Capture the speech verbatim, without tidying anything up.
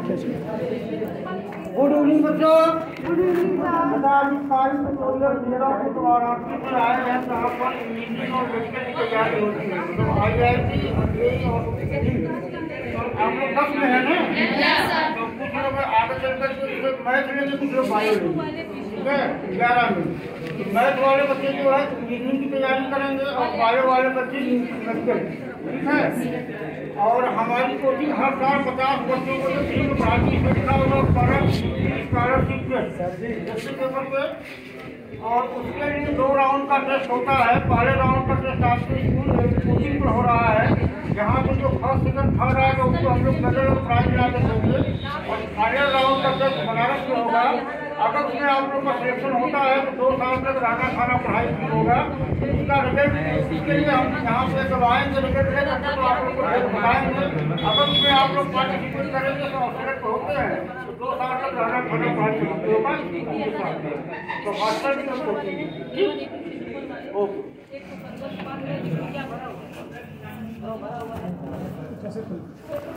Good evening बच्चों। Good evening Varanasi से आए हैं। यहाँ पर इंजीनियरिंग और मेडिकल की तैयारी होती है। तो आई आई टी आप लोग दस में है ना? तो कुछ लोग आगे चलकर मैथ लेंगे, कुछ लोग बायो लेंगे, ठीक है, ग्यारह में। मैथ वाले बच्चे जो है इंजीनियरिंग की तैयारी करेंगे और बायो वाले बच्चे मेडिकल, ठीक है। और हमारी कोचिंग हर साल पचास बच्चों को जो तीन भारतीय शिक्षा और स्कॉलरशिप पेपर पे, और उसके लिए दो राउंड का टेस्ट होता है। पहले राउंड का टेस्ट आपके स्कूल कोचिंग पर हो रहा है, जहाँ पे जो फर्स्ट सेकंड थर्ड आएगा उसको हम लोग मेडल और प्राइज ला के देंगे। और फाइनल राउंड का टेस्ट बनारस में होगा। अगर उसमें आप लोग का सिलेक्शन होता है तो दो साल तक रहना खाना पढ़ाई भी होगा। इसका रिजल्ट इसके लिए हम यहाँ पे जब आएंगे रिजल्ट लेकर तो आप लोग को बताएंगे। अगर उसमें आप लोग पार्टिसिपेट करेंगे तो सिलेक्ट होते हैं तो दो साल तक रहना खाना पढ़ाई होगा। तो मास्टर भी हम कोचिंग ओके।